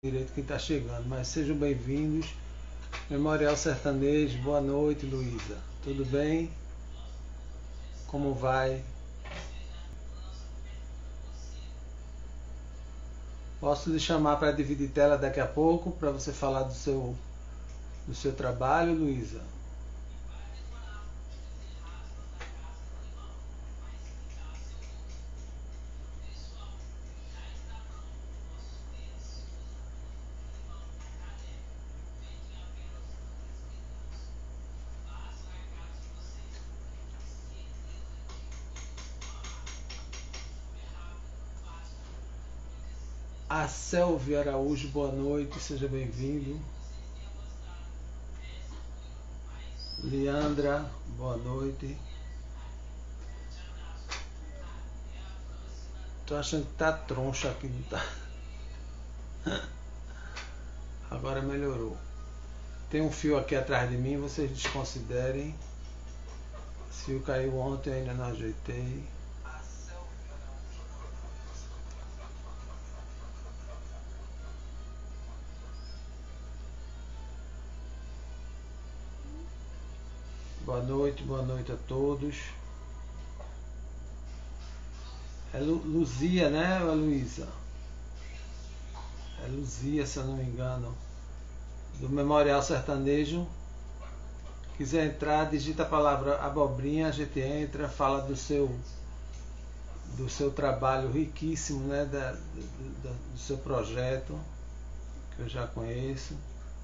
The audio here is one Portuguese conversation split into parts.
direito quem está chegando, mas sejam bem-vindos. Memorial Sertanejo, boa noite, Luísa. Tudo bem? Como vai? Posso lhe chamar para dividir tela daqui a pouco, para você falar do seu trabalho, Luísa? A Selvi Araújo, boa noite, seja bem-vindo. Leandra, boa noite. Tô achando que tá troncha aqui, não tá? Agora melhorou. Tem um fio aqui atrás de mim, vocês desconsiderem. Esse fio caiu ontem, ainda não ajeitei. Boa noite a todos. É Luzia, né, Luísa? É Luzia, se eu não me engano. Do Memorial Sertanejo. Quiser entrar, digita a palavra abobrinha, a gente entra, fala do seu trabalho riquíssimo, né, do seu projeto, que eu já conheço.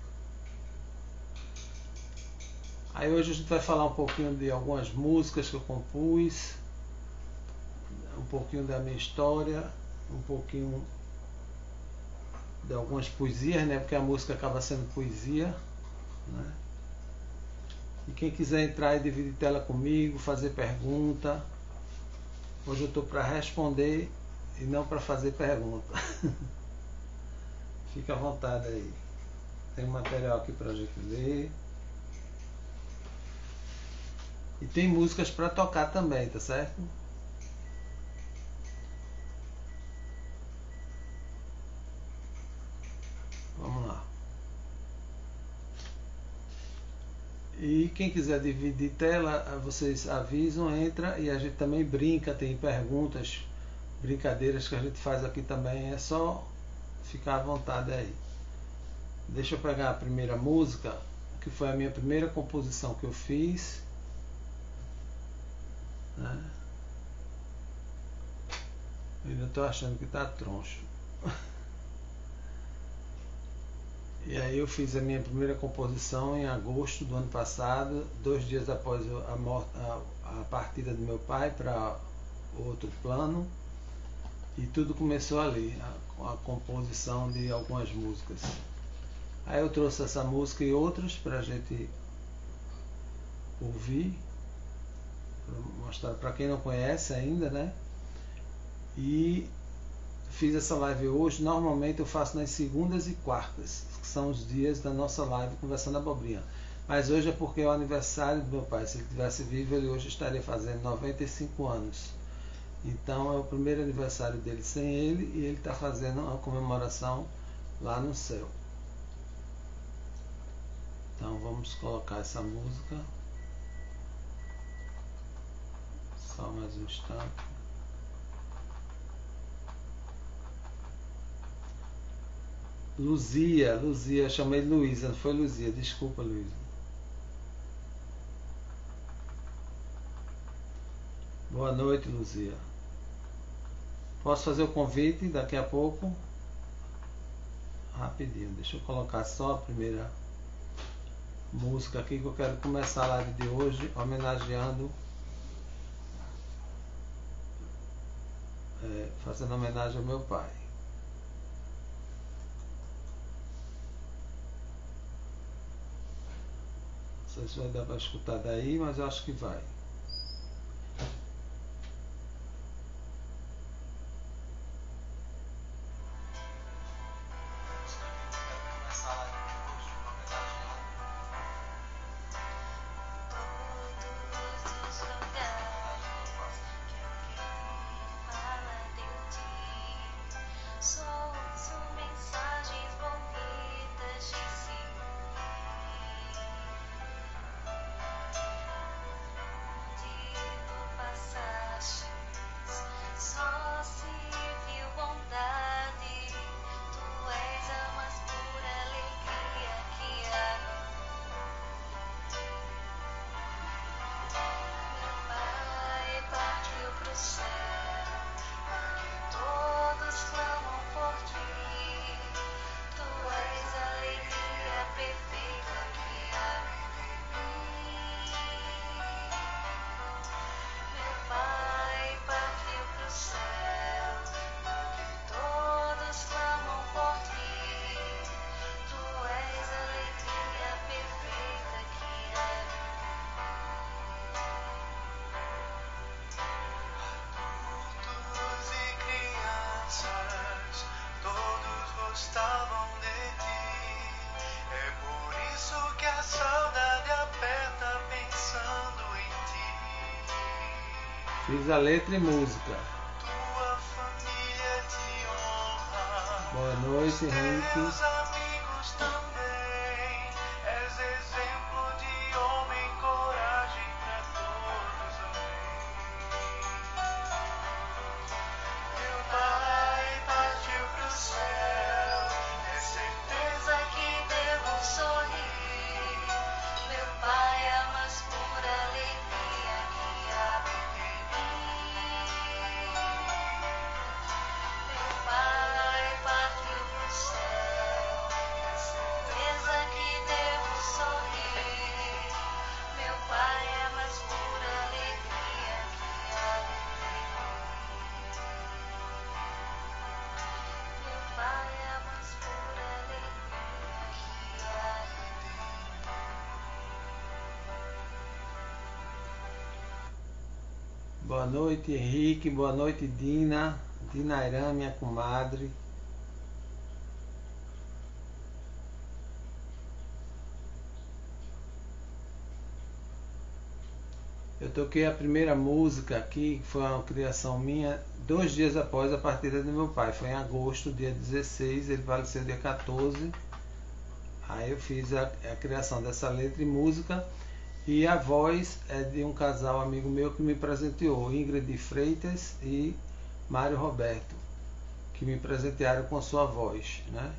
Aí hoje a gente vai falar um pouquinho de algumas músicas que eu compus, um pouquinho da minha história, um pouquinho de algumas poesias, né, porque a música acaba sendo poesia, né? E quem quiser entrar e dividir tela comigo, fazer pergunta, hoje eu estou para responder e não para fazer pergunta. Fica à vontade aí. Tem um material aqui para a gente ler. E tem músicas para tocar também, tá certo? Vamos lá. E quem quiser dividir tela, vocês avisam, entra e a gente também brinca, tem perguntas, brincadeiras que a gente faz aqui também, é só ficar à vontade aí. Deixa eu pegar a primeira música, que foi a minha primeira composição que eu fiz, né? Eu ainda estou achando que está troncho. E aí eu fiz a minha primeira composição em agosto do ano passado, 2 dias após a partida do meu pai para outro plano. E tudo começou ali, com a composição de algumas músicas. Aí eu trouxe essa música e outras para a gente ouvir, para mostrar para quem não conhece ainda, né? E fiz essa live hoje. Normalmente eu faço nas segundas e quartas, que são os dias da nossa live Conversando Abobrinha. Mas hoje é porque é o aniversário do meu pai. Se ele estivesse vivo, ele hoje estaria fazendo 95 anos. Então é o primeiro aniversário dele sem ele e ele está fazendo uma comemoração lá no céu. Então vamos colocar essa música. Só mais um instante. Luzia, chamei de Luísa, não foi Luzia, desculpa, Luísa. Boa noite, Luzia. Posso fazer o convite daqui a pouco? Rapidinho, deixa eu colocar só a primeira música aqui que eu quero começar a live de hoje homenageando, fazendo homenagem ao meu pai. Não sei se vai dar para escutar daí, mas eu acho que vai. Mensagens Fiz a letra e música. Boa noite, Henrique. Boa noite, Henrique. Boa noite, Dina. Dinairã, minha comadre. Eu toquei a primeira música aqui, que foi uma criação minha, 2 dias após a partida do meu pai. Foi em agosto, dia 16, ele faleceu dia 14. Aí eu fiz a criação dessa letra e música. E a voz é de um casal amigo meu que me presenteou, Ingrid Freitas e Mário Roberto, que me presentearam com sua voz, né?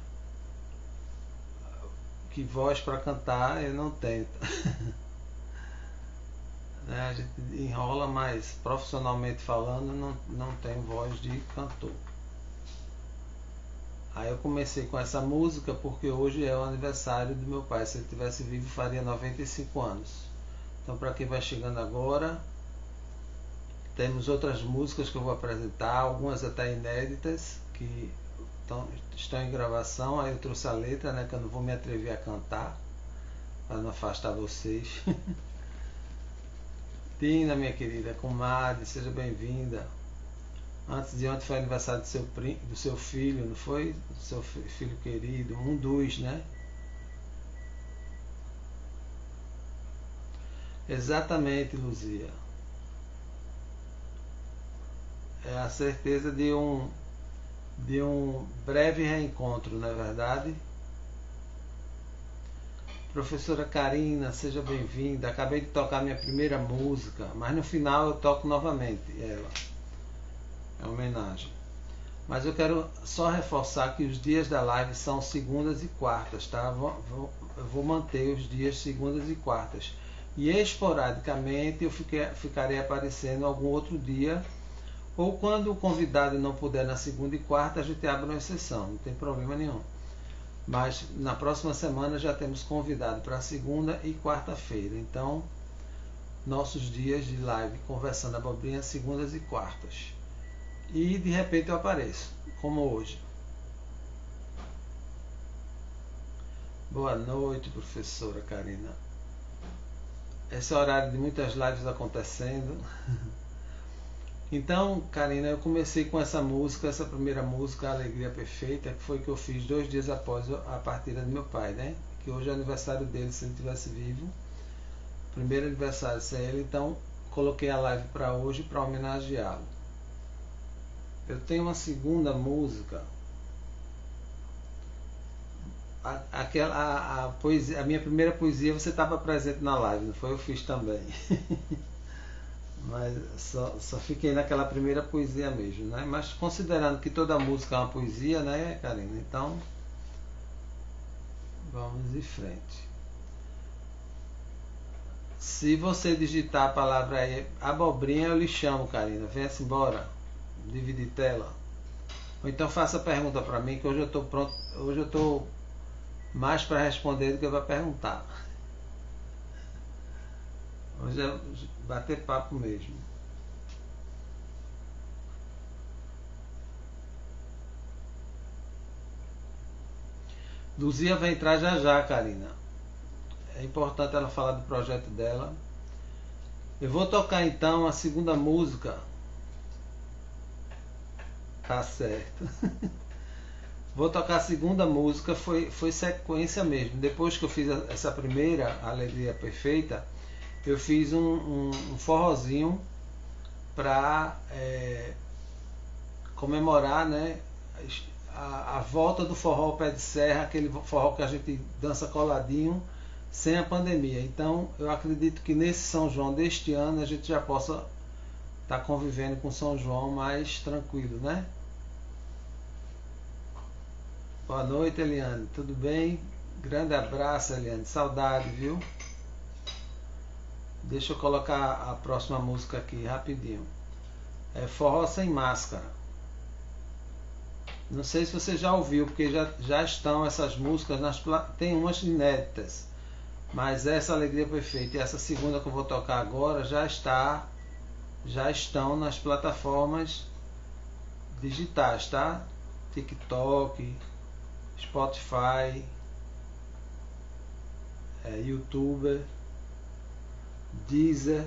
Que voz para cantar eu não tenho. A gente enrola, mas profissionalmente falando não tenho voz de cantor. Aí eu comecei com essa música porque hoje é o aniversário do meu pai. Se ele tivesse vivo faria 95 anos. Então, para quem vai chegando agora, temos outras músicas que eu vou apresentar, algumas até inéditas, que estão em gravação. Aí eu trouxe a letra, né, que eu não vou me atrever a cantar, para não afastar vocês. Tina, minha querida comadre, seja bem-vinda. Antes de ontem foi aniversário do seu filho, não foi? Do seu filho querido, um dos, né? Exatamente, Luzia. É a certeza de um breve reencontro, não é verdade? Professora Karina, seja bem-vinda. Acabei de tocar minha primeira música, mas no final eu toco novamente ela. É uma homenagem. Mas eu quero só reforçar que os dias da live são segundas e quartas, tá? Eu vou manter os dias segundas e quartas. E esporadicamente eu ficarei aparecendo algum outro dia, ou quando o convidado não puder na segunda e quarta, a gente abre uma exceção, não tem problema nenhum. Mas na próxima semana já temos convidado para segunda e quarta-feira. Então, nossos dias de live conversando abobrinha, segundas e quartas. E de repente eu apareço, como hoje. Boa noite, professora Karina. Esse é o horário de muitas lives acontecendo. Então, Karina, eu comecei com essa música, essa primeira música, Alegria Perfeita, que foi que eu fiz 2 dias após a partida do meu pai, né? Que hoje é aniversário dele, se ele estivesse vivo. Primeiro aniversário sem ele, então coloquei a live para hoje para homenageá-lo. Eu tenho uma segunda música. A minha primeira poesia você estava presente na live, não foi? Eu fiz também. Mas só fiquei naquela primeira poesia mesmo, né? Mas considerando que toda música é uma poesia, né, Karina? Então, vamos em frente. Se você digitar a palavra aí, abobrinha, eu lhe chamo, Karina. Venha-se embora. Dividir tela. Ou então faça pergunta para mim, que hoje eu estou pronto. Hoje eu estou mais para responder do que para perguntar. Hoje é bater papo mesmo. Luzia vai entrar já já, Karina. É importante ela falar do projeto dela. Eu vou tocar então a segunda música. Tá certo. Vou tocar a segunda música, foi sequência mesmo. Depois que eu fiz essa primeira, Alegria Perfeita, eu fiz um forrozinho para comemorar, né, a volta do forró pé de serra, aquele forró que a gente dança coladinho, sem a pandemia. Então eu acredito que nesse São João deste ano a gente já possa estar convivendo com São João mais tranquilo, né? Boa noite, Eliane, tudo bem? Grande abraço, Eliane, saudade, viu? Deixa eu colocar a próxima música aqui rapidinho. É Forró Sem Máscara. Não sei se você já ouviu, porque já estão essas músicas, tem umas inéditas, mas essa Alegria Perfeita e essa segunda que eu vou tocar agora já estão nas plataformas digitais, tá? TikTok, Spotify, YouTube, Deezer.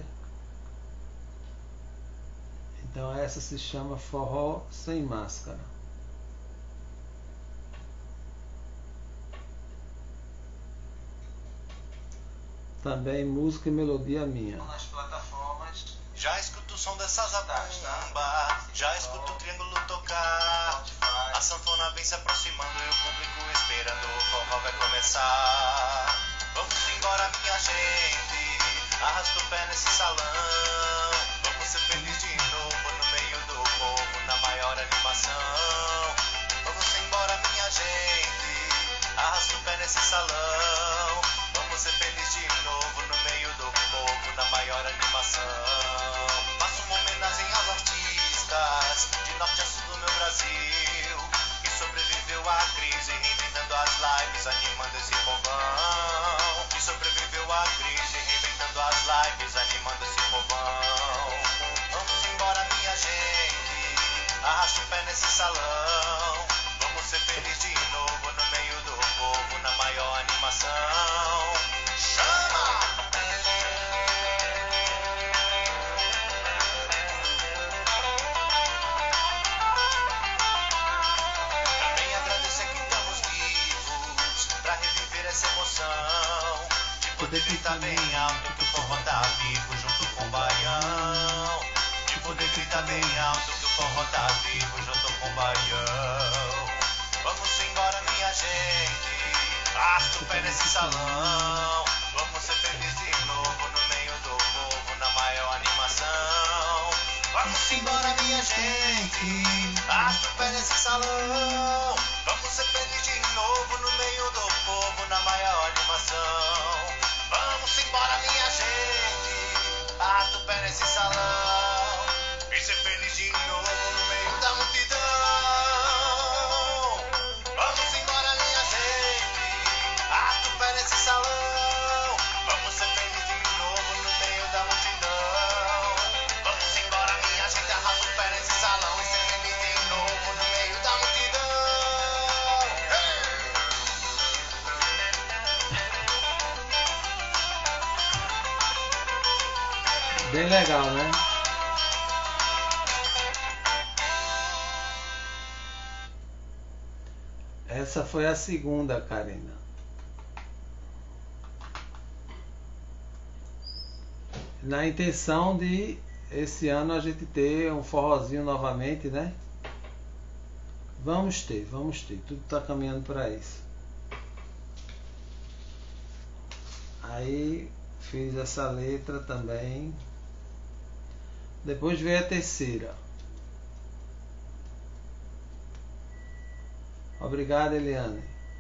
Então essa se chama Forró Sem Máscara. Também música e melodia minha. Nas plataformas. Já escuto o som dessa zabumba, já escuto o triângulo tocar. A sanfona vem se aproximando e o público esperando. O forró vai começar. Vamos embora, minha gente, arrasta o pé nesse salão. Vamos ser felizes de novo no meio do povo, na maior animação. Vamos embora, minha gente, arrasta o pé nesse salão. Vamos ser felizes de novo no meio do povo, na maior animação. Faço uma homenagem aos artistas de norte a sul do meu Brasil, que sobreviveu à crise, reinventando as lives, animando esse povão. Que sobreviveu à crise, reinventando as lives, animando esse povão. Vamos embora, minha gente, arrasta o pé nesse salão. Vamos ser felizes de novo no meio do povo, na maior animação. Chama! Também agradecer que estamos vivos pra reviver essa emoção, de poder gritar bem alto que o forró tá vivo junto com o baião. De poder gritar bem alto que o forró tá vivo junto com o baião. Vamos embora, minha gente, arrasta o pé nesse salão. Vamos ser felizes de novo no meio do povo, na maior animação. Vamos embora, minha gente, arrasta o pé nesse salão. Vamos ser felizes de novo no meio do povo, na maior animação. Vamos embora, minha gente, arrasta o pé nesse salão. E ser feliz de novo no meio da multidão. Vamos embora, minha gente, arrasta o pé nesse salão. Vamos ser felizes de novo no meio da multidão. Vamos embora, minha gente, arrasta o pé nesse salão. E ser feliz de novo no meio da multidão. Bem legal, né? Essa foi a segunda, Karina. Na intenção de esse ano a gente ter um forrozinho novamente, né? Vamos ter. Tudo está caminhando para isso. Aí fiz essa letra também. Depois veio a terceira. Obrigado, Eliane.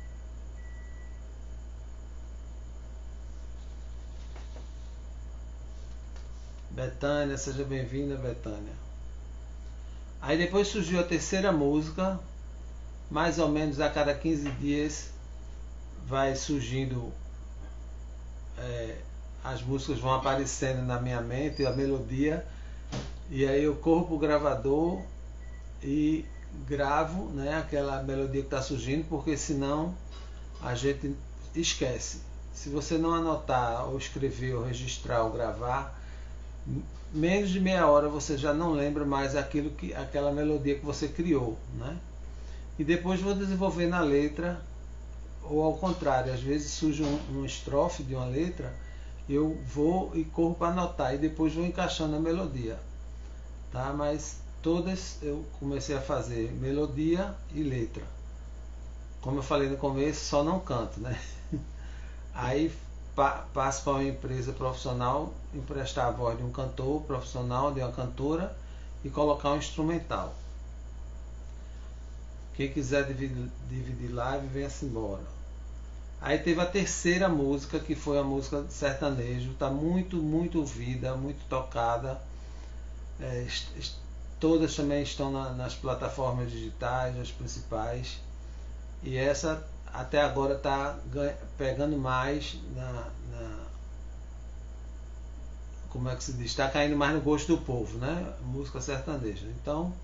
Betânia, seja bem-vinda, Betânia. Aí depois surgiu a terceira música. Mais ou menos a cada 15 dias vai surgindo, as músicas vão aparecendo na minha mente, a melodia. E aí eu corro pro gravador e gravo, né, aquela melodia que está surgindo, porque senão a gente esquece. Se você não anotar, ou escrever, ou registrar, ou gravar, menos de meia hora você já não lembra mais aquela melodia que você criou, né? E depois vou desenvolver na letra, ou ao contrário, às vezes surge uma estrofe de uma letra, eu vou e corro para anotar e depois vou encaixando a melodia. tá? Mas todas eu comecei a fazer melodia e letra. Como eu falei no começo, só não canto, né? Aí passo para uma empresa profissional emprestar a voz de um cantor profissional, de uma cantora, e colocar um instrumental. Quem quiser dividir live, venha-se embora. Aí teve a terceira música, que foi a música sertanejo. Está muito, muito ouvida, muito tocada. Todas também estão nas plataformas digitais, as principais. E essa até agora está pegando mais como é que se diz? Está caindo mais no gosto do povo, né? Música sertaneja. Então,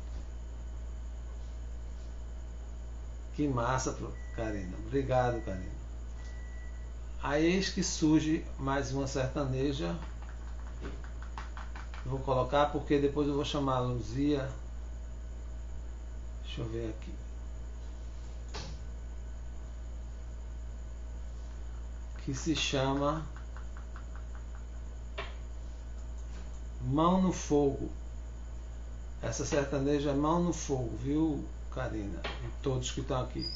que massa, Karina. Obrigado, Karina. Aí eis que surge mais uma sertaneja. Vou colocar porque depois eu vou chamar a Luzia. Deixa eu ver aqui. Que se chama Mão no Fogo. Essa sertaneja é Mão no Fogo, viu, Karina? E todos que estão aqui.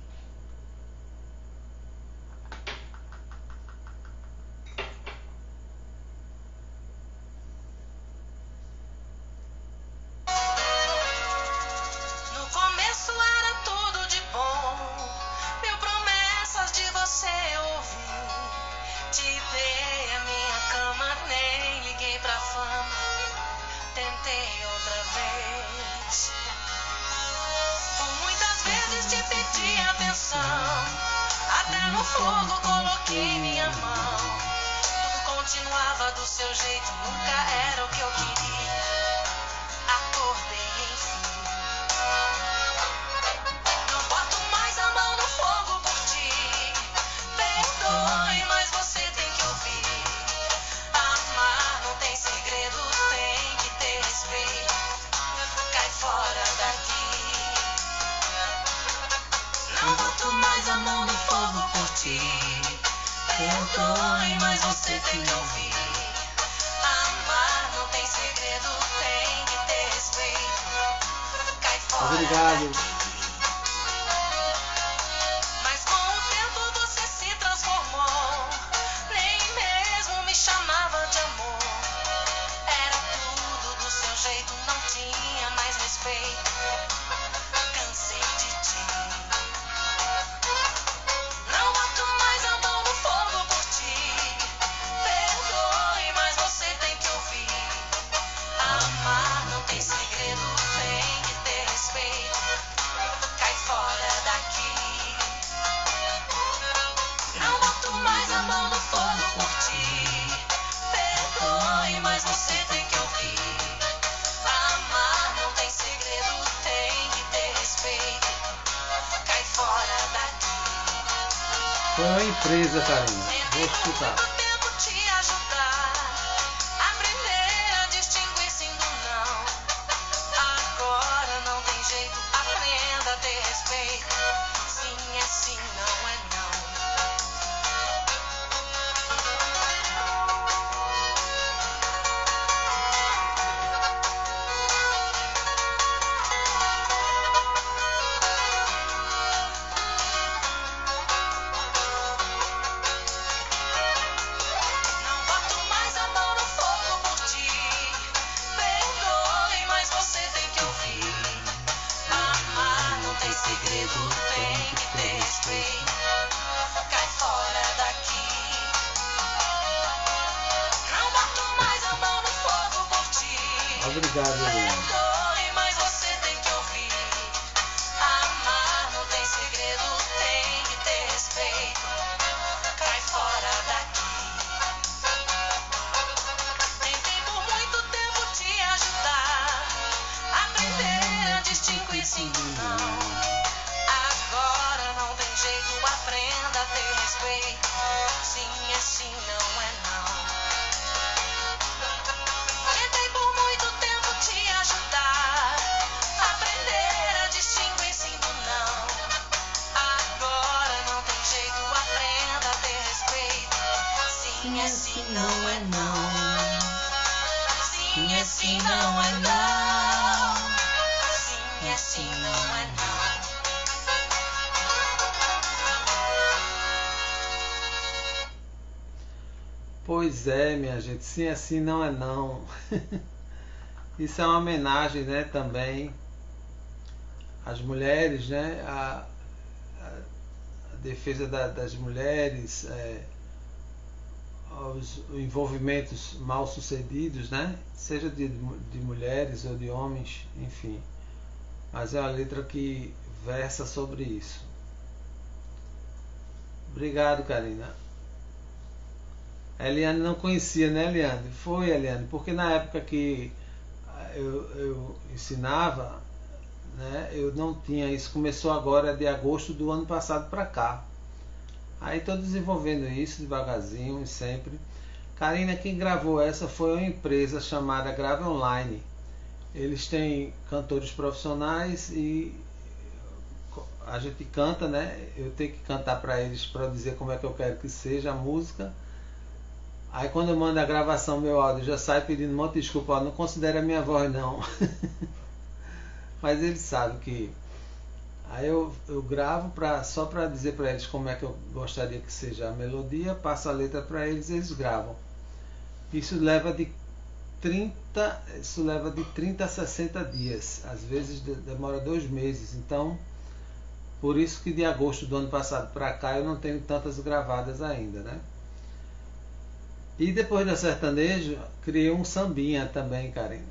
No começo era tudo de bom, mil promessas de você ouvi. Te dei a minha cama, nem liguei pra fama, tentei outra vez. Por muitas vezes te pedi atenção, até no fogo coloquei minha mão. Tudo continuava do seu jeito, nunca era o que eu queria. Acordei enfim. Não boto mais a mão no fogo por ti. Perdoe, mas você tem que ouvir. Amar não tem segredo, tem que ter respeito. Cai fora daqui. Não boto mais a mão no fogo por ti. Perdoe, mas você tem que ouvir. Amar não tem segredo, tem que ter respeito. Cai fora Obrigado. daqui. Mas com o tempo você se transformou. Nem mesmo me chamava de amor. Era tudo do seu jeito, não tinha mais respeito. Cansei de ti. Não boto mais a mão no fogo por ti. Perdoe, mas você tem que ouvir. Amar não tem segredo, tem que ter respeito. Cai fora daqui. Não boto mais a mão no fogo por ti. Perdoe, mas você tem que ouvir. Amar não tem segredo, tem que ter respeito. Cai fora daqui. Foi uma empresa, Karina. Vou Tentei por escutar. muito tempo te ajudar, aprender a distinguir sim do não. Agora não tem jeito, aprenda a ter respeito. Sim é sim, não é não. Não boto mais a mão no fogo por ti. Perdoe, mas você tem que ouvir. Amar não tem segredo, tem que ter respeito. Cai fora daqui. Não boto mais a mão no fogo por ti. Obrigado, Helena. Perdoe, mas você tem que ouvir. Amar não tem segredo, tem que ter respeito. Cai fora daqui. Tentei por muito tempo te ajudar, aprender a distinguir sim do não. Agora não tem jeito, aprenda a ter respeito. Sim é sim, não é não. Tentei por muito tempo te ajudar, aprender a distinguir sim do não. Agora não tem jeito, aprenda a ter respeito. Sim é sim, não é não. Sim Sim, assim não é não. Sim, assim não é não. Pois é, minha gente, sim, assim não é não. Isso é uma homenagem, né, também às mulheres, né, a defesa das mulheres, aos envolvimentos mal sucedidos, né, seja de mulheres ou de homens, enfim. Mas é uma letra que versa sobre isso. Obrigado, Karina. A Eliane não conhecia, né, Eliane? Foi, Eliane, porque na época que eu ensinava, né, eu não tinha isso. Começou agora de agosto do ano passado para cá. Aí estou desenvolvendo isso devagarzinho e sempre. Karina, quem gravou essa foi uma empresa chamada Grave Online. Eles têm cantores profissionais e a gente canta, né? Eu tenho que cantar para eles para dizer como é que eu quero que seja a música. Aí quando eu mando a gravação, meu áudio já sai pedindo um monte de desculpa, não considera a minha voz não. Mas eles sabem que... Aí eu gravo só para dizer para eles como é que eu gostaria que seja a melodia, passo a letra para eles e eles gravam. Isso leva de 30 a 60 dias, às vezes demora 2 meses. Então, por isso que de agosto do ano passado para cá eu não tenho tantas gravadas ainda, né? E depois da sertanejo, criei um sambinha também, Karina.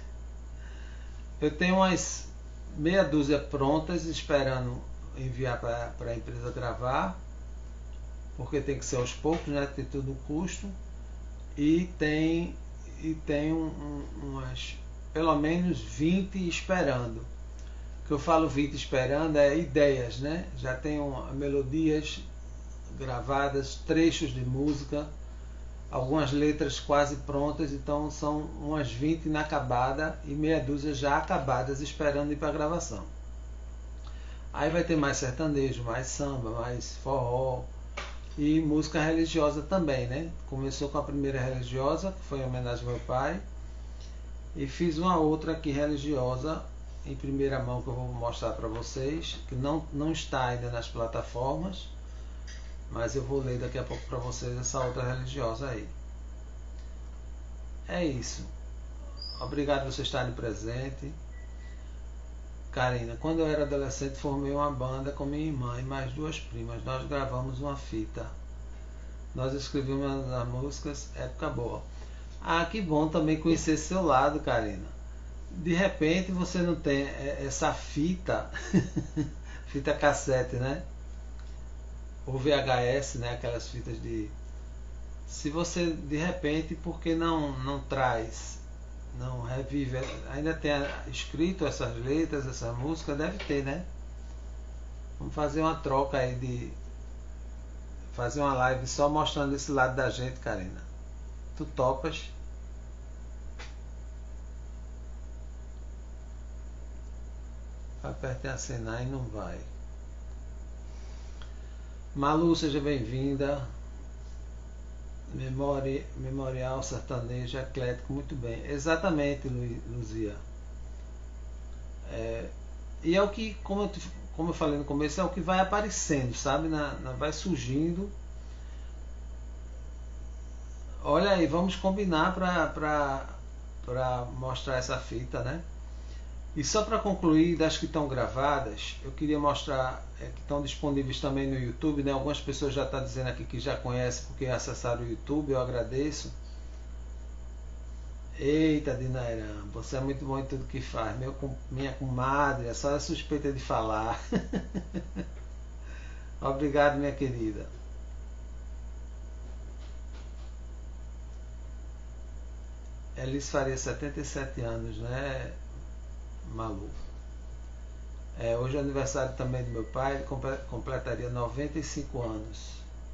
Eu tenho umas meia dúzia prontas, esperando enviar para a empresa gravar, porque tem que ser aos poucos, né? Tem tudo custo. E tem umas pelo menos 20 esperando. O que eu falo 20 esperando é ideias, né? Já tenho melodias gravadas, trechos de música, algumas letras quase prontas, então são umas 20 inacabada e meia dúzia já acabadas esperando ir para a gravação. Aí vai ter mais sertanejo, mais samba, mais forró e música religiosa também, né? Começou com a primeira religiosa, que foi em homenagem ao meu pai, e fiz uma outra aqui religiosa em primeira mão que eu vou mostrar para vocês, que não está ainda nas plataformas, mas eu vou ler daqui a pouco para vocês essa outra religiosa aí. É isso. Obrigado por vocês estarem presentes. Karina, quando eu era adolescente formei uma banda com minha irmã e mais 2 primas. Nós gravamos uma fita. Nós escrevemos as músicas, época boa. Ah, que bom também conhecer seu lado, Karina. De repente você não tem essa fita, fita cassete, né? Ou VHS, né? Aquelas fitas de... Se você, de repente, por que não traz, não revive, ainda tem escrito essas letras, essa música, deve ter, né? Vamos fazer uma troca aí de... Fazer uma live só mostrando esse lado da gente, Karina. Tu topas? Apertei acenar e não vai. Malu, seja bem-vinda. Memorial sertanejo eclético, muito bem. Exatamente, Luzia. E é o que, como eu falei no começo, é o que vai aparecendo, sabe? Vai surgindo. Olha aí, vamos combinar para mostrar essa fita, né? E só para concluir, das que estão gravadas, eu queria mostrar que estão disponíveis também no YouTube, né? Algumas pessoas já estão dizendo aqui que já conhecem porque acessaram o YouTube, eu agradeço. Eita, Dinairan, você é muito bom em tudo que faz. Minha comadre, é só a suspeita de falar. Obrigado, minha querida. Elis faria 77 anos, né, Malu? Hoje é aniversário também do meu pai, ele completaria 95 anos.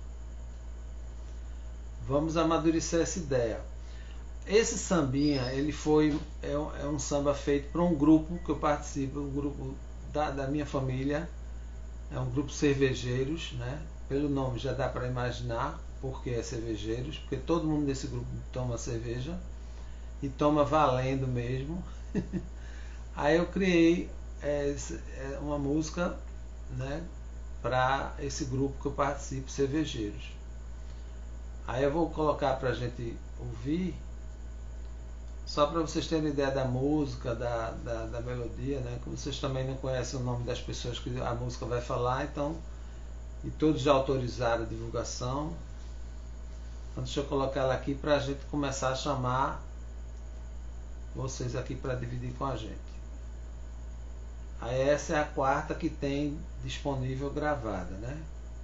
Vamos amadurecer essa ideia. Esse sambinha, ele é um samba feito por um grupo que eu participo, um grupo da minha família, é um grupo cervejeiros, né? Pelo nome já dá para imaginar porque é cervejeiros, porque todo mundo desse grupo toma cerveja. e toma valendo mesmo. Aí eu criei uma música, né, para esse grupo que eu participo, Cervejeiros. Aí eu vou colocar para a gente ouvir, só para vocês terem ideia da música, da melodia, né? Que vocês também não conhecem o nome das pessoas que a música vai falar, então, e todos já autorizaram a divulgação. Então deixa eu colocar ela aqui para a gente começar a chamar vocês aqui para dividir com a gente. Aí essa é a quarta que tem disponível gravada, né?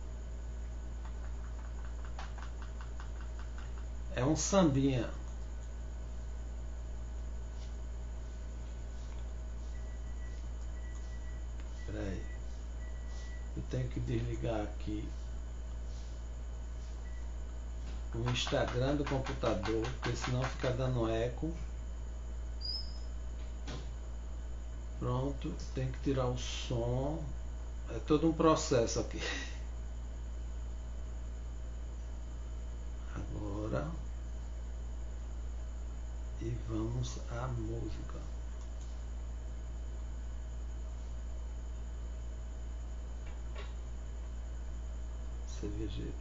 É um sambinha. Espera aí. Eu tenho que desligar aqui o Instagram do computador, porque senão fica dando eco. Pronto, tem que tirar o som. É todo um processo aqui. Agora. E vamos à música. Cervejeiros.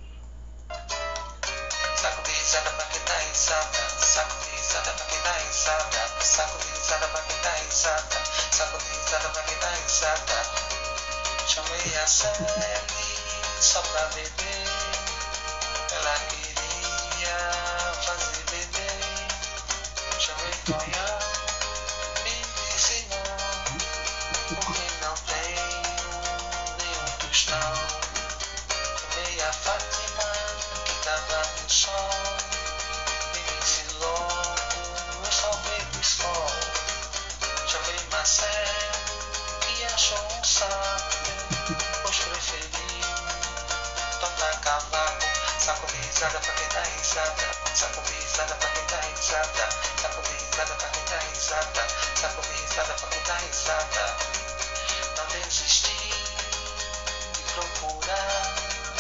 Saco de risada pra quem dá risada. Saco de risada pra quem dá risada. Saco de risada pra quem dá risada. Saco de risada pra quem dá risada. Chamei a Sally só pra beber. Ela queria fazer bebê. Chamei Tonhão, me disse não, porque não tenho nenhum tostão. Chamei a Fátima, que tava no sol, me disse logo, eu só bebo escol. Chamei Marcelo, que achou um saco, pois preferi tocar cavaco. Saco de risada pra quem dá risada. Saco de risada pra quem dá risada. Saco de risada pra quem dá risada. Saco de risada pra quem dá risada. Não desisti de procurar,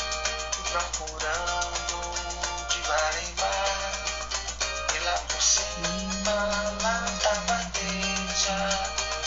procurando de bar em bar. E lá por cima, lá tava a Deja,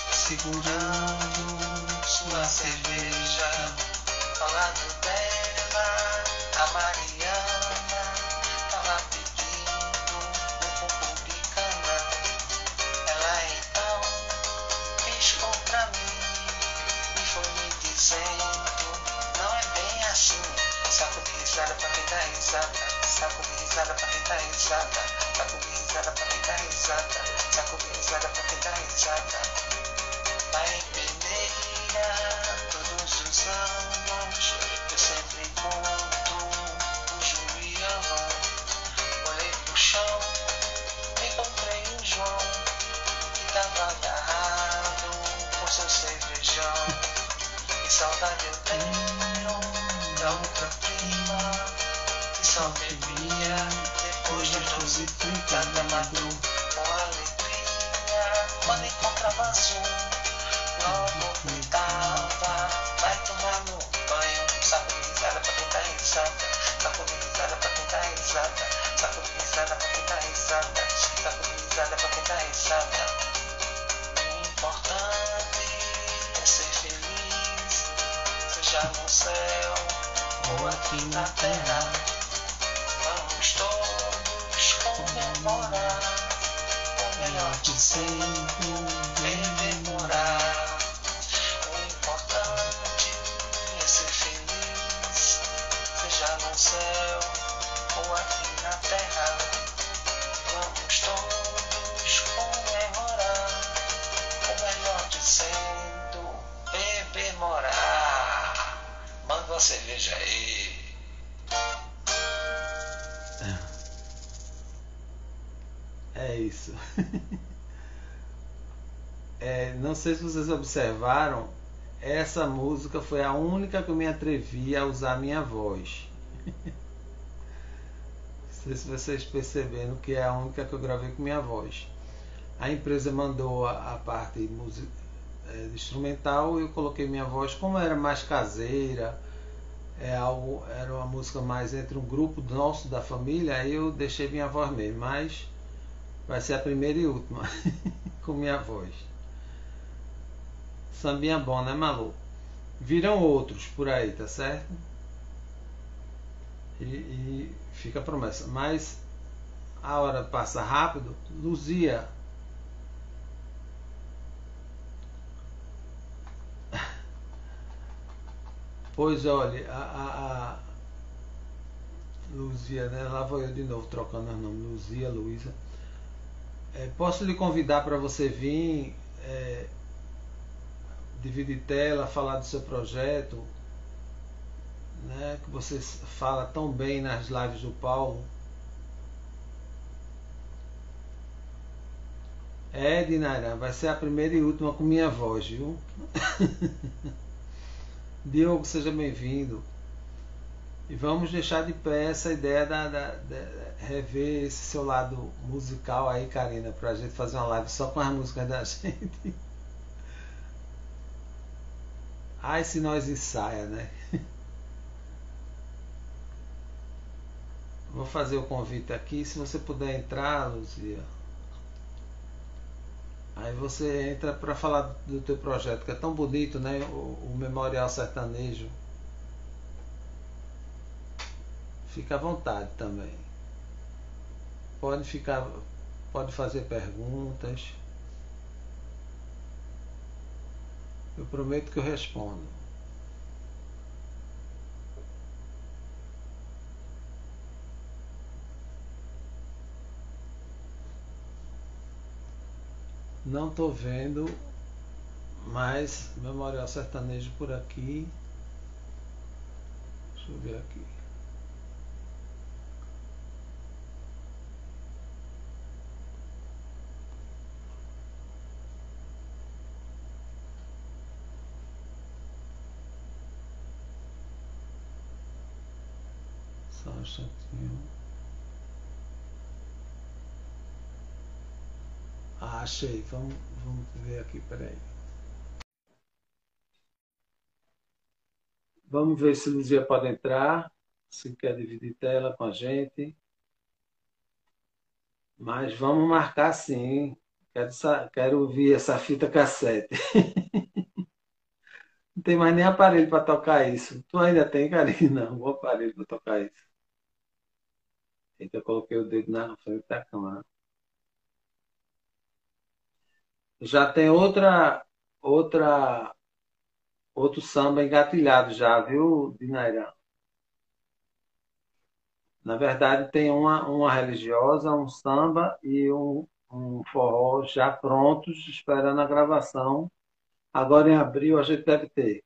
segurando sua cerveja. Ao lado dela, a Mariana tava pedindo um pouco de cana. Ela então piscou pra mim e foi me dizendo, não é bem assim. Saco de risada pra quem dá risada. Saco de risada pra quem dá risada. Saco de risada pra quem dá risada. Saco de risada pra quem dá risada. Lá em Peneira, todos os anos, eu sempre conto o Julião. Olhei pro chão, encontrei o João, que tava agarrado com seu cervejão. Que saudade eu tenho da outra prima, que só bebia depois das 12h30 da madrugada. Com alegria, quando encontrava azul, logo gritava, vai tomar no banho. Saco de risada pra quem dá risada. Saco de risada pra quem dá risada. Saco de risada pra quem dá risada. Saco de risada pra quem dá risada. O importante é ser feliz, seja no céu ou aqui na terra. Vamos todos comemorar, ou melhor dizendo, rememorar. O importante é ser feliz, seja no céu ou aqui na terra. Vamos todos comemorar, ou melhor dizendo, rememorar. Manda uma cerveja aí. É isso. Não sei se vocês observaram, essa música foi a única que eu me atrevi a usar a minha voz. Não sei se vocês perceberam que é a única que eu gravei com minha voz. A empresa mandou a parte instrumental e eu coloquei minha voz, como era mais caseira, era uma música mais entre um grupo nosso da família, aí eu deixei minha voz mesmo, mas Vai ser a primeira e última com minha voz. Sambinha bom, né, Malu? Virão outros por aí, tá certo? E fica a promessa. Mas a hora passa rápido. Luzia, pois olha, a Luzia, né? Lá vou eu de novo trocando os nomes. Luzia, Luísa. Posso lhe convidar para você vir dividir tela, falar do seu projeto, né? Que você fala tão bem nas lives do Paulo. Dinarã, vai ser a primeira e última com minha voz, viu? Diogo, seja bem-vindo. E vamos deixar de pé essa ideia de rever esse seu lado musical aí, Karina, pra gente fazer uma live só com as músicas da gente. Ai, se nós ensaia, né? Vou fazer o convite aqui, se você puder entrar, Luzia. Aí você entra para falar do teu projeto, que é tão bonito, né? O Memorial Sertanejo. Fica à vontade também. Pode ficar, pode fazer perguntas. Eu prometo que eu respondo. Não estou vendo mais Memorial Sertanejo por aqui. Deixa eu ver aqui. Só um instantinho. Achei. Vamos ver aqui, peraí. Vamos ver se Luzia pode entrar. Se quer dividir tela com a gente. Mas vamos marcar sim. Quero ouvir essa fita cassete. Não tem mais nem aparelho para tocar isso. Tu ainda tem, Karina? Um aparelho para tocar isso. Eita, eu coloquei o dedo na frente da câmera. Já tem outra, outro samba engatilhado já, viu, Dinairã? Na verdade, tem uma religiosa, um samba e um forró já prontos, esperando a gravação. Agora em abril a gente deve ter.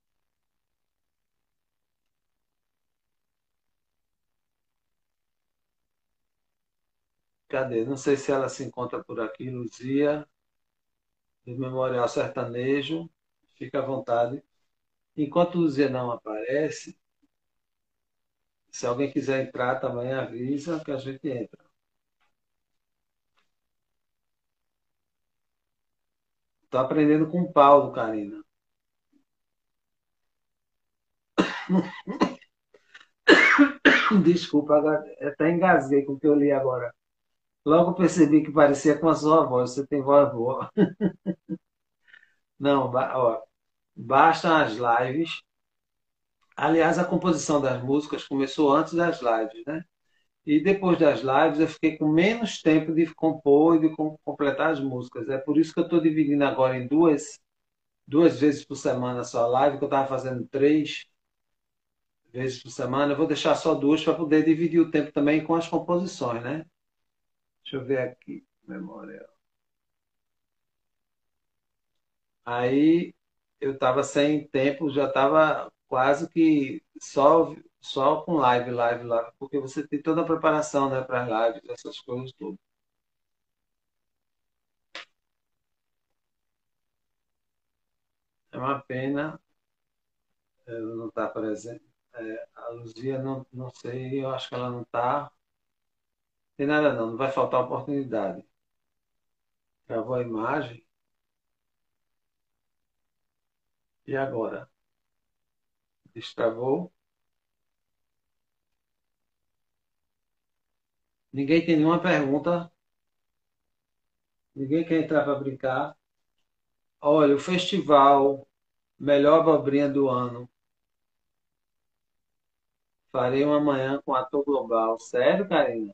Cadê? Não sei se ela se encontra por aqui, Luzia, do Memorial Sertanejo. Fica à vontade. Enquanto Luzia não aparece, se alguém quiser entrar também avisa que a gente entra. Estou aprendendo com o Paulo, Karina. Desculpa, até engasguei com o que eu li agora. Logo percebi que parecia com a sua voz. Você tem voz boa. Não, ó, bastam as lives. Aliás, a composição das músicas começou antes das lives, né? E depois das lives eu fiquei com menos tempo de compor e de completar as músicas. É por isso que eu estou dividindo agora em duas vezes por semana só a live, que eu estava fazendo 3 vezes por semana. Eu vou deixar só 2 para poder dividir o tempo também com as composições, né? Deixa eu ver aqui, memória. Aí eu estava sem tempo, já estava quase que só com live, porque você tem toda a preparação, né, para as lives, essas coisas tudo. É uma pena ela não estar presente. A Luzia, não sei, eu acho que ela não está. Tem nada não, não vai faltar oportunidade. Gravou a imagem. E agora? Destravou? Ninguém tem nenhuma pergunta. Ninguém quer entrar para brincar. Olha, o festival Melhor Abobrinha do Ano. Farei uma manhã com ator global. Sério, Karina?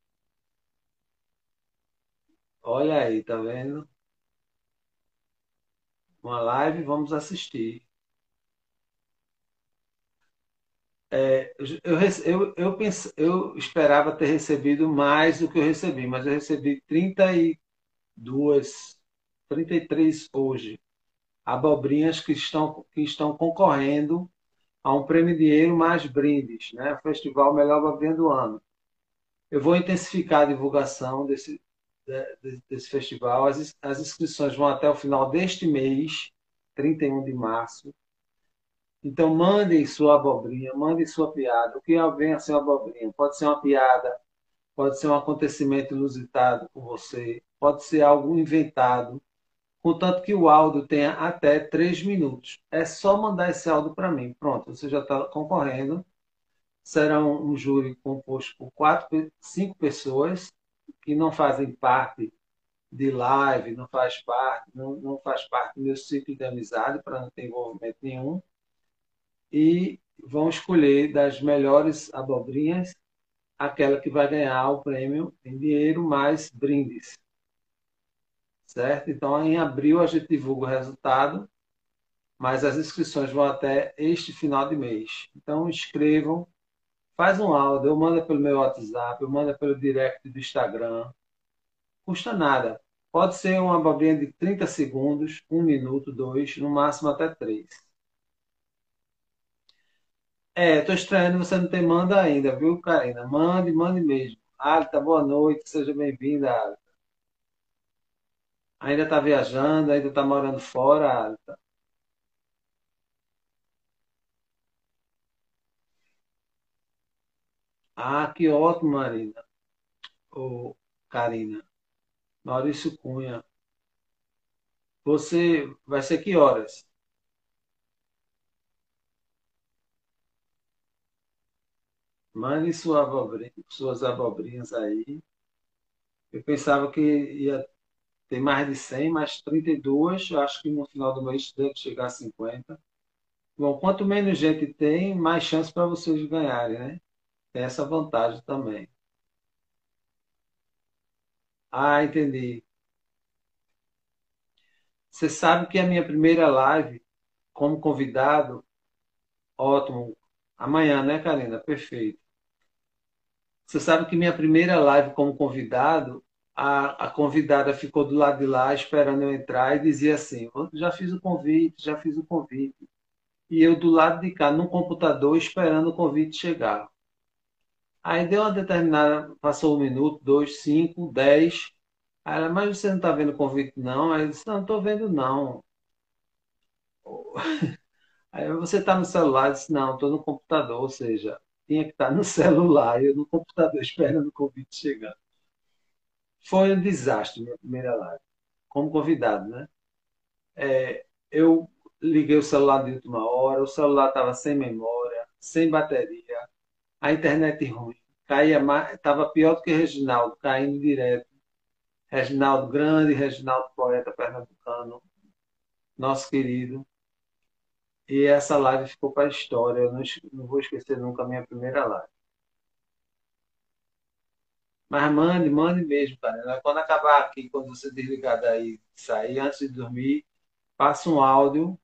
Olha aí, tá vendo? Uma live, vamos assistir. Eu esperava ter recebido mais do que eu recebi, mas eu recebi 32, 33 hoje. Abobrinhas que estão concorrendo a um prêmio de dinheiro mais brindes, né? O Festival Melhor Abobrinha do Ano. Eu vou intensificar a divulgação desse festival. As inscrições vão até o final deste mês, 31 de março. Então, mandem sua abobrinha, mandem sua piada. O que vem a ser uma abobrinha? Pode ser uma piada, pode ser um acontecimento inusitado com você, pode ser algo inventado, contanto que o áudio tenha até 3 minutos. É só mandar esse áudio para mim. Pronto, você já está concorrendo. Será um júri composto por 5 pessoas que não fazem parte de live, não faz parte do meu ciclo de amizade, para não ter envolvimento nenhum, e vão escolher das melhores abobrinhas aquela que vai ganhar o prêmio em dinheiro mais brindes, certo? Então, em abril a gente divulga o resultado, mas as inscrições vão até este final de mês. Então, inscrevam, faz um áudio, eu mando pelo meu WhatsApp, eu mando pelo direct do Instagram, custa nada. Pode ser uma abobrinha de 30 segundos, 1 minuto, 2, no máximo até 3. Estou estranhando você não ter manda ainda, viu, Karina? Mande, mande mesmo. Alita, boa noite, seja bem-vinda, Alita. Ainda está viajando, ainda está morando fora, Alita. Ah, que ótimo, Marina. Ô, Karina. Maurício Cunha. Você vai ser que horas? Mande suas abobrinhas aí. Eu pensava que ia ter mais de 100, mas 32, eu acho que no final do mês deve chegar a 50. Bom, quanto menos gente tem, mais chance para vocês ganharem, né? Tem essa vantagem também. Ah, entendi. Você sabe que a minha primeira live como convidado, ótimo. Amanhã, né, Karina? Perfeito. Você sabe que minha primeira live como convidado, a convidada ficou do lado de lá esperando eu entrar e dizia assim: "Eu já fiz o convite, já fiz o convite." E eu do lado de cá, no computador, esperando o convite chegar. Aí deu uma determinada, passou 1 minuto, dois, 5, 10. Aí ela, mas você não está vendo o convite, não? Aí eu disse, não, estou vendo, não. Aí você está no celular? Eu disse, não, estou no computador, ou seja, tinha que estar no celular, e eu no computador esperando o convite chegar. Foi um desastre, minha primeira live, como convidado, né? Eu liguei o celular de última hora, o celular estava sem memória, sem bateria, a internet ruim, caía mais, estava pior do que Reginaldo, caindo direto. Reginaldo Grande, Reginaldo Poeta Pernambucano, nosso querido. E essa live ficou para a história. Eu não vou esquecer nunca a minha primeira live. Mas mande, mande mesmo, cara. Quando acabar aqui, quando você desligar daí, sair antes de dormir, passa um áudio,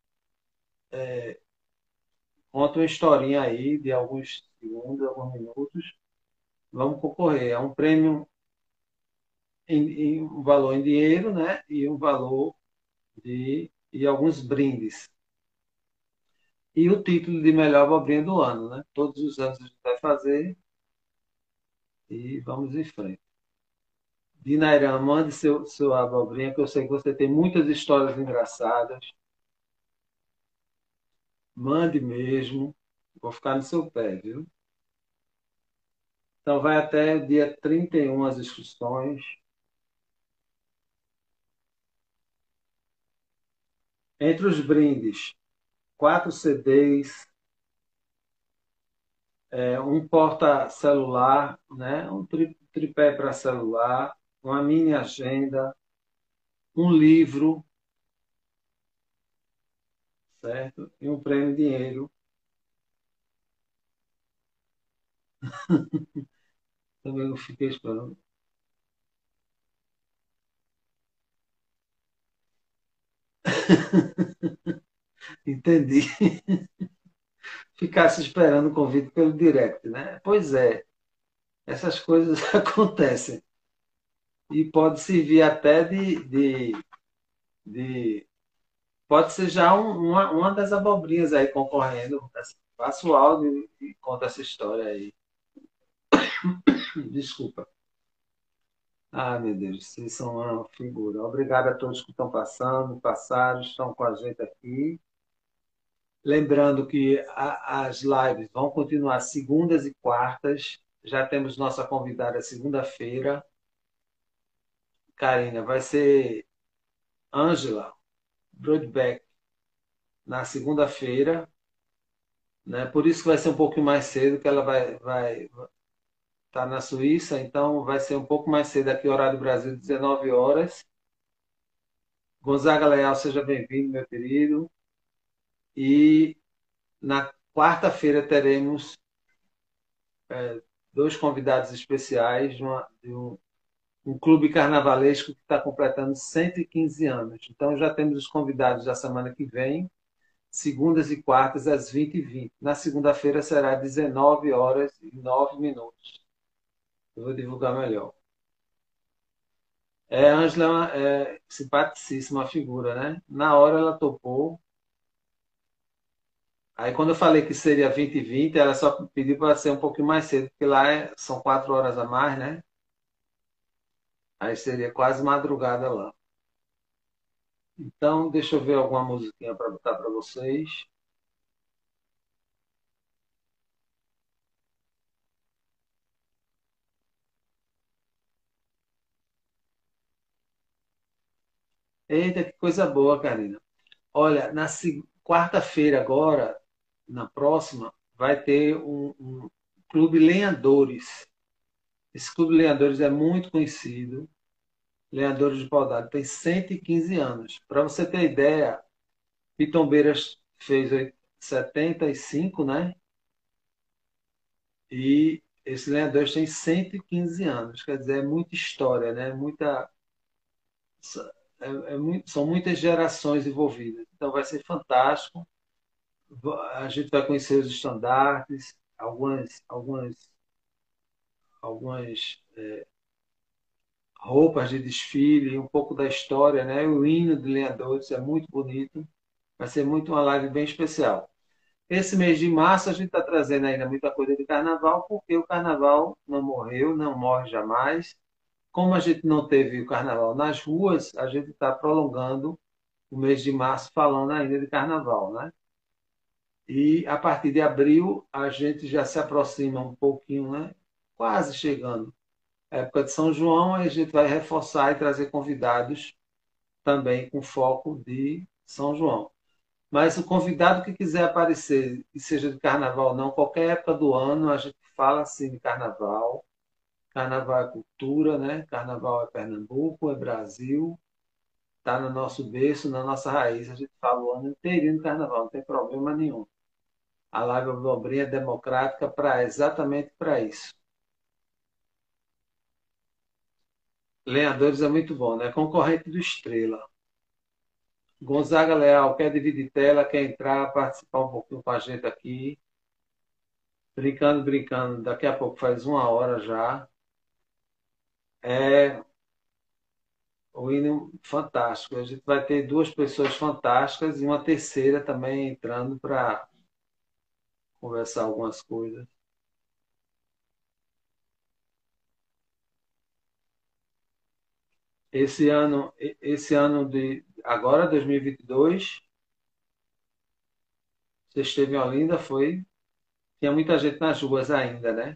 conta uma historinha aí de alguns segundos, alguns minutos. Vamos concorrer. É um prêmio em um valor em dinheiro, né? E um valor e alguns brindes. E o título de melhor abobrinha do ano, né? Todos os anos a gente vai fazer e vamos em frente. Dinairan, mande seu abobrinha, que eu sei que você tem muitas histórias engraçadas. Mande mesmo. Vou ficar no seu pé, viu? Então vai até dia 31 as inscrições. Entre os brindes, 4 CDs, um porta-celular, né? Um tripé para celular, uma mini agenda, um livro, certo? E um prêmio em dinheiro. Também eu fiquei esperando. Entendi. Ficasse esperando o convite pelo direct, né? Pois é, essas coisas acontecem. E pode servir até de pode ser já uma das abobrinhas aí concorrendo. Faça o áudio e conta essa história aí. Desculpa. Ah, meu Deus, vocês são uma figura. Obrigado a todos que estão passando, passaram, estão com a gente aqui. Lembrando que as lives vão continuar segundas e quartas. Já temos nossa convidada segunda-feira. Karina, vai ser Ângela Broadbeck na segunda-feira, né? Por isso que vai ser um pouco mais cedo, que ela vai estar na Suíça, então vai ser um pouco mais cedo aqui, horário do Brasil, 19 horas. Gonzaga Leal, seja bem-vindo, meu querido. E na quarta-feira teremos dois convidados especiais de um clube carnavalesco que está completando 115 anos. Então já temos os convidados da semana que vem, segundas e quartas às 20h20. Na segunda-feira será 19 horas e 9 minutos. Eu vou divulgar melhor. A Ângela é simpaticíssima figura, né? Na hora ela topou. Aí quando eu falei que seria 20h20, ela só pediu para ser um pouquinho mais cedo, porque lá são 4 horas a mais, né? Aí seria quase madrugada lá. Então, deixa eu ver alguma musiquinha para botar para vocês. Eita, que coisa boa, Karina. Olha, na quarta-feira agora, na próxima, vai ter um Clube Lenhadores. Esse Clube Lenhadores é muito conhecido. Lenhadores de Paudade tem 115 anos. Para você ter ideia, Pitombeiras fez 75, né? E esse Lenhadores tem 115 anos. Quer dizer, é muita história, né? São muitas gerações envolvidas. Então vai ser fantástico. A gente vai conhecer os estandartes, algumas roupas de desfile, um pouco da história, né? O hino de Lenhadores é muito bonito. Vai ser muito uma live bem especial. Esse mês de março a gente está trazendo ainda muita coisa de carnaval, porque o carnaval não morreu, não morre jamais. Como a gente não teve o carnaval nas ruas, a gente está prolongando o mês de março falando ainda de carnaval, né? E a partir de abril a gente já se aproxima um pouquinho, né? Quase chegando. A época de São João, aí a gente vai reforçar e trazer convidados também com foco de São João. Mas o convidado que quiser aparecer, e seja de carnaval ou não, qualquer época do ano, a gente fala assim de carnaval. Carnaval é cultura, né? Carnaval é Pernambuco, é Brasil, está no nosso berço, na nossa raiz. A gente fala o ano inteirinho de carnaval, não tem problema nenhum. A Live Abobrinha é democrática exatamente para isso. Lenhadores é muito bom, né? Concorrente do Estrela. Gonzaga Leal, quer dividir tela, quer entrar, participar um pouquinho com a gente aqui. Brincando, brincando, daqui a pouco faz 1 hora já. É o hino fantástico. A gente vai ter duas pessoas fantásticas e uma terceira também entrando para conversar algumas coisas. Esse ano de agora, 2022, você esteve em Olinda, foi? Tinha muita gente nas ruas ainda, né?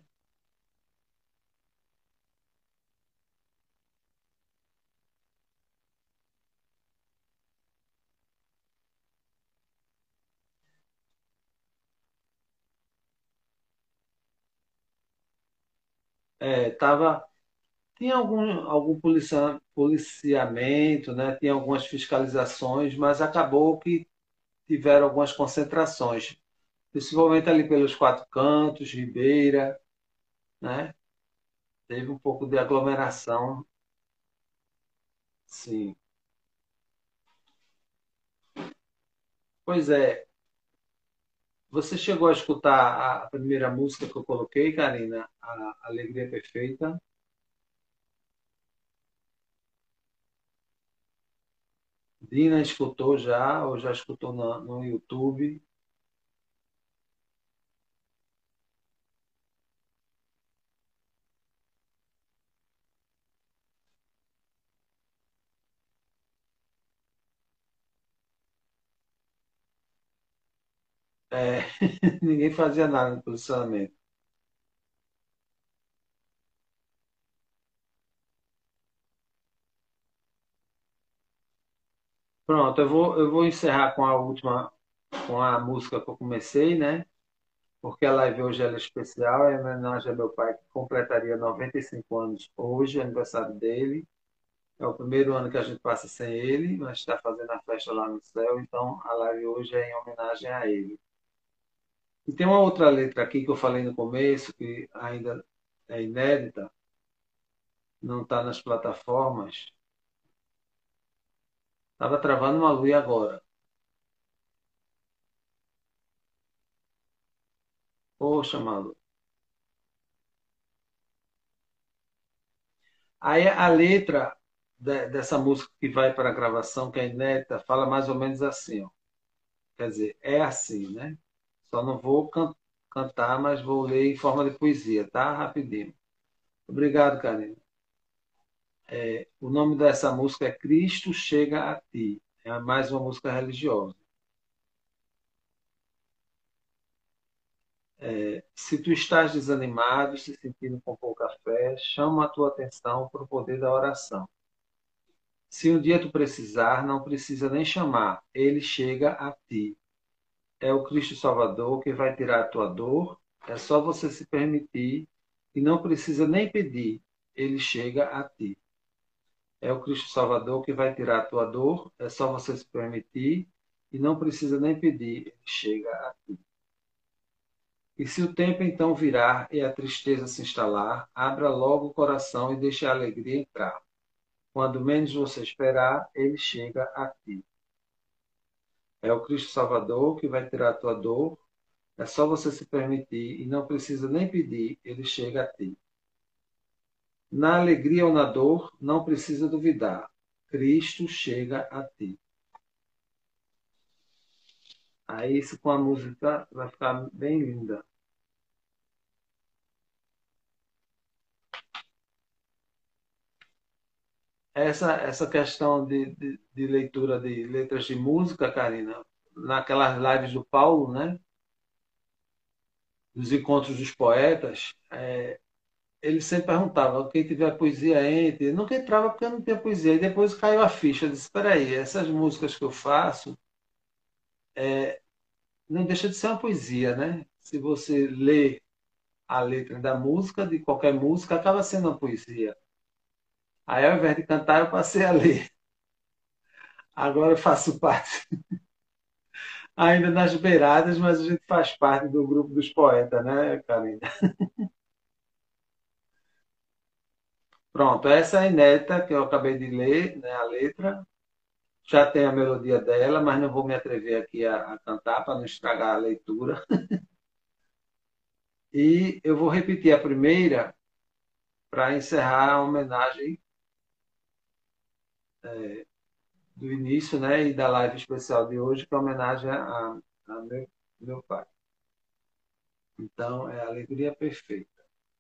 Tava. Tinha algum policiamento, né? Tinha algumas fiscalizações, mas acabou que tiveram algumas concentrações, principalmente ali pelos Quatro Cantos, Ribeira, né? Teve um pouco de aglomeração, sim. Pois é, você chegou a escutar a primeira música que eu coloquei, Karina? A Alegria Perfeita? Dina escutou já, ou já escutou no YouTube? É, ninguém fazia nada no posicionamento. Pronto, eu vou encerrar com a última, com a música que eu comecei, né? Porque a live hoje ela é especial, é em homenagem ao meu pai, que completaria 95 anos hoje, é aniversário dele. É o primeiro ano que a gente passa sem ele, mas está fazendo a festa lá no céu, então a live hoje é em homenagem a ele. E tem uma outra letra aqui que eu falei no começo, que ainda é inédita, não está nas plataformas. Estava travando uma luz agora. Poxa, maluco. Aí a letra dessa música que vai para a gravação, que é inédita, fala mais ou menos assim, ó. Quer dizer, é assim, né? Só não vou cantar, mas vou ler em forma de poesia, tá? Rapidinho. Obrigado, Karine. O nome dessa música é Cristo Chega a Ti. É mais uma música religiosa. Se tu estás desanimado, se sentindo com pouca fé, chama a tua atenção para o poder da oração. Se um dia tu precisar, não precisa nem chamar, ele chega a ti. É o Cristo Salvador que vai tirar a tua dor, é só você se permitir e não precisa nem pedir, ele chega a ti. É o Cristo Salvador que vai tirar a tua dor, é só você se permitir e não precisa nem pedir, ele chega a ti. E se o tempo então virar e a tristeza se instalar, abra logo o coração e deixe a alegria entrar. Quando menos você esperar, ele chega a ti. É o Cristo Salvador que vai tirar a tua dor. É só você se permitir e não precisa nem pedir, ele chega a ti. Na alegria ou na dor, não precisa duvidar. Cristo chega a ti. Aí, isso com a música vai ficar bem linda. Essa questão de leitura de letras de música, Karina, naquelas lives do Paulo, né? Dos encontros dos poetas, ele sempre perguntava, quem tiver poesia entre. Nunca entrava porque eu não tinha poesia. E depois caiu a ficha. Eu disse, espera aí, essas músicas que eu faço não deixa de ser uma poesia, né? Se você lê a letra da música, de qualquer música, acaba sendo uma poesia. Aí, ao invés de cantar, eu passei a ler. Agora eu faço parte, ainda nas beiradas, mas a gente faz parte do grupo dos poetas, né, Karina? Pronto, essa é a inédita que eu acabei de ler, né, a letra. Já tem a melodia dela, mas não vou me atrever aqui a cantar para não estragar a leitura. E eu vou repetir a primeira para encerrar a homenagem do início, né, e da live especial de hoje, que é homenagem a meu pai. Então, é a alegria perfeita.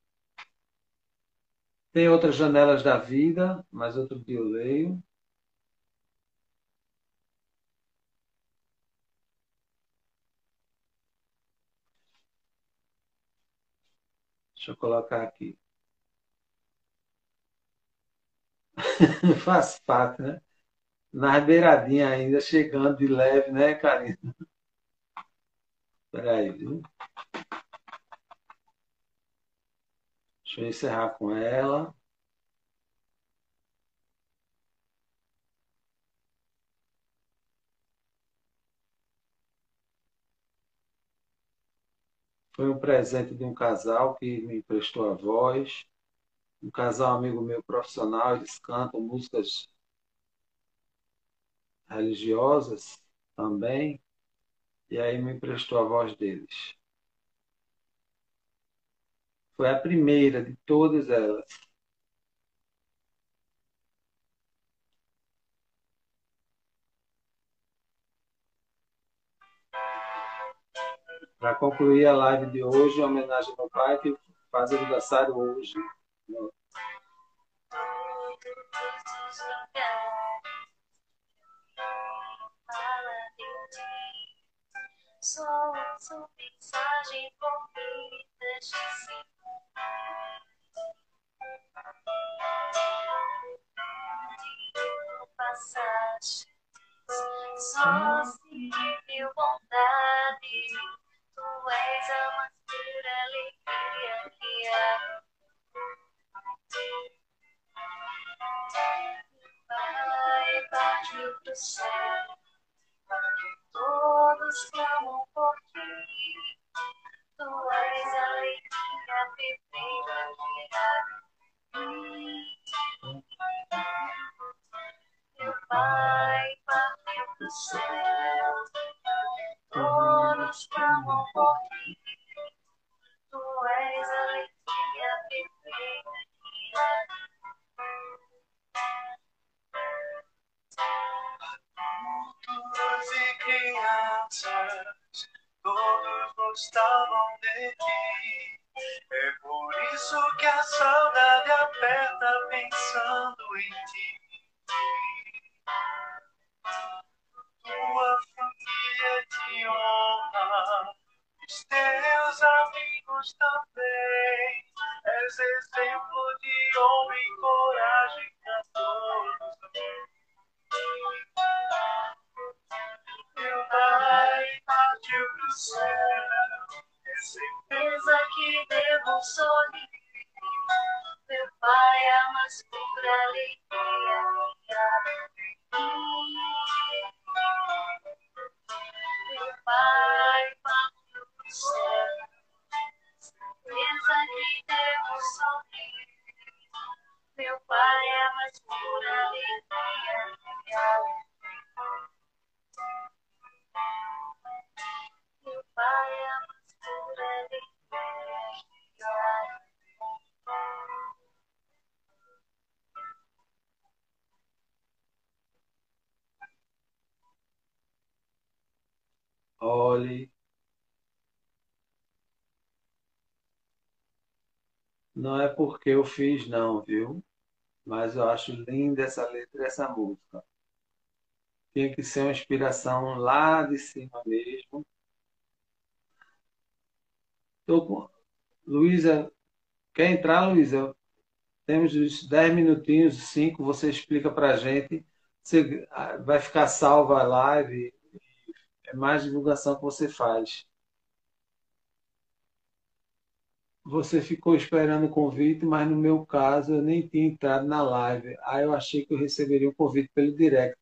Tem outras janelas da vida, mas outro dia eu leio. Deixa eu colocar aqui. Faz parte, né? Na beiradinha ainda, chegando de leve, né, Karina? Peraí, viu? Deixa eu encerrar com ela. Foi um presente de um casal que me emprestou a voz. Um casal amigo meu profissional, eles cantam músicas religiosas também. E aí me emprestou a voz deles. Foi a primeira de todas elas. Para concluir a live de hoje, em homenagem ao meu pai, que faz aniversário hoje. Só ouço mensagem por mim, deixa assim. Passaste, só se viu bondade. Tu és a mais pura alegria que há. Pai, partiu pro céu. Todos clamam por ti. Tu és a alegria perfeita que há. Meu Pai partiu pro céu. Todos clamam por ti. Tu és a alegria perfeita que há. Adultos e crianças, todos gostavam de ti. É por isso que a saudade aperta pensando em ti. Tua família te honra, os teus amigos também. És exemplo de homem e coragem para todos. Meu pai partiu pro céu, é certeza que devo sorrir. Meu pai é a mais pura alegria que há. Meu pai partiu pro céu, certeza que devo sorrir. Meu pai é a mais pura alegria que há. Meu pai é a mais pura alegria que há. Olhe, não é porque eu fiz não, viu? Mas eu acho linda essa letra e essa música. Tinha que ser uma inspiração lá de cima mesmo. Luísa, quer entrar, Luísa? Temos uns 10 minutinhos, 5, você explica para a gente. Você vai ficar salva a live, é mais divulgação que você faz. Você ficou esperando o convite, mas no meu caso eu nem tinha entrado na live. Aí eu achei que eu receberia o convite pelo direct.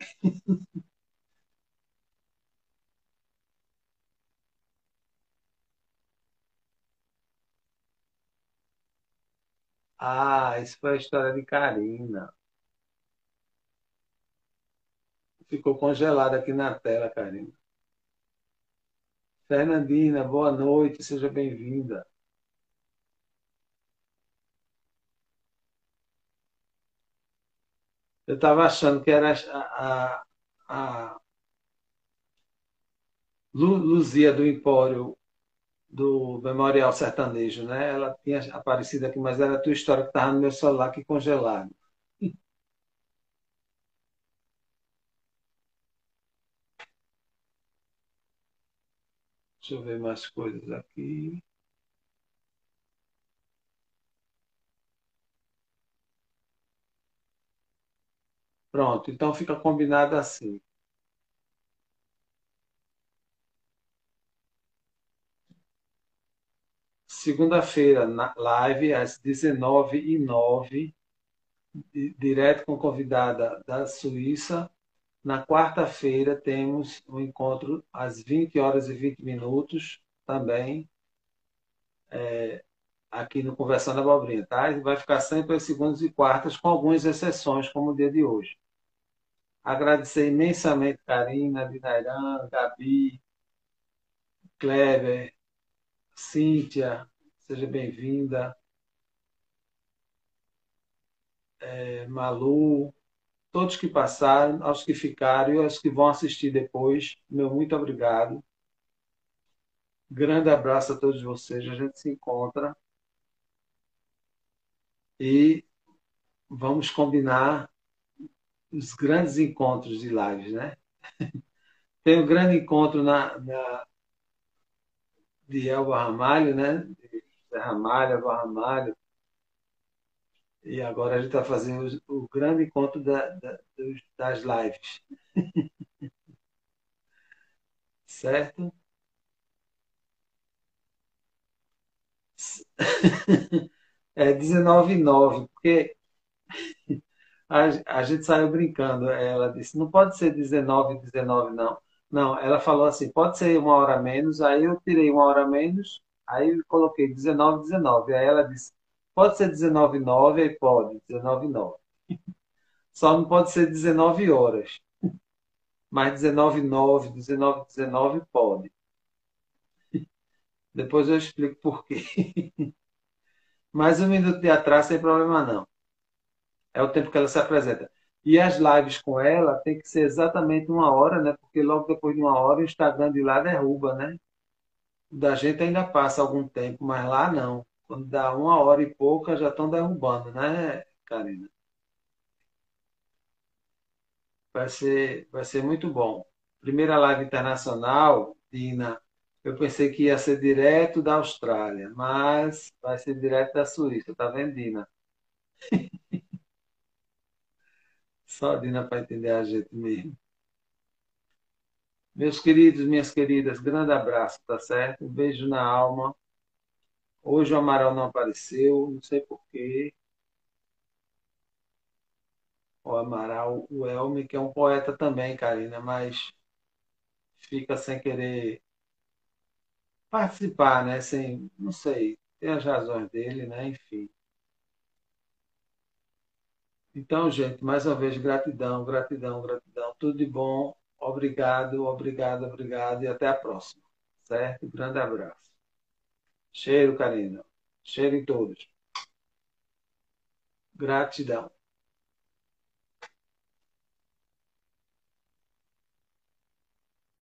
Ah, isso foi a história de Karina. Ficou congelada aqui na tela, Karina. Fernandina, boa noite, seja bem-vinda. Eu estava achando que era a Luzia do Empório do Memorial Sertanejo, né? Ela tinha aparecido aqui, mas era a tua história que estava no meu celular aqui congelado. Deixa eu ver mais coisas aqui. Pronto, então fica combinado assim. Segunda-feira, na live, às 19h09, direto com convidada da Suíça. Na quarta-feira, temos um encontro às 20h20 também, aqui no Conversando Abobrinha, tá? E vai ficar sempre às segundas e quartas, com algumas exceções, como o dia de hoje. Agradecer imensamente Karina, Dinairan, Gabi, Kleber, Cíntia, seja bem-vinda, Malu, todos que passaram, aos que ficaram e aos que vão assistir depois, meu muito obrigado. Grande abraço a todos vocês, a gente se encontra e vamos combinar os grandes encontros de lives, né? Tem um grande encontro de Elba Ramalho, né? De Zé Ramalho, Elba Ramalho, e agora a gente está fazendo o grande encontro das lives, certo? É 19:09, porque a gente saiu brincando. Ela disse, não pode ser 19:19, não. Não, ela falou assim, pode ser uma hora a menos. Aí eu tirei uma hora a menos, aí eu coloquei 19:19. Aí ela disse, pode ser 19:09? Aí pode, 19:09. Só não pode ser 19 horas. Mas 19:09, 19:19 pode. Depois eu explico por quê. Mas 1 minuto de atraso sem problema não. É o tempo que ela se apresenta. E as lives com ela tem que ser exatamente 1 hora, né? Porque logo depois de 1 hora o Instagram de lá derruba, né? O da gente ainda passa algum tempo, mas lá não. Quando dá 1 hora e pouca já estão derrubando, né, Karina? Vai ser muito bom. Primeira live internacional, Dina, eu pensei que ia ser direto da Austrália, mas vai ser direto da Suíça, tá vendo, Dina? Só a Dina para entender a gente mesmo. Meus queridos, minhas queridas, grande abraço, tá certo? Um beijo na alma. Hoje o Amaral não apareceu, não sei por quê. O Amaral, o Elmi, que é um poeta também, Karina, mas fica sem querer participar, né? Sem, não sei, tem as razões dele, né? Enfim. Então, gente, mais uma vez, gratidão, gratidão, gratidão. Tudo de bom. Obrigado, obrigado, obrigado e até a próxima. Certo? Grande abraço. Cheiro, Karina. Cheiro em todos. Gratidão.